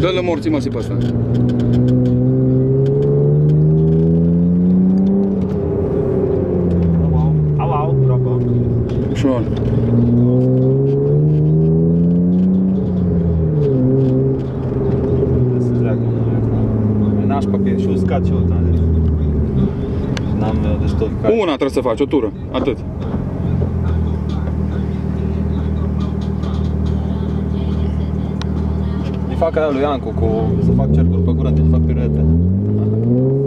Dă-l morții măsii pe ăsta. Au, bravo. Ușor. Să treacă. E nașpa că e și uscat și eu, n-am destul de care. Una trebuie să faci, o tură, atât. Îi fac aia lui Ancu să fac cercuri pe curent, îi fac piruete.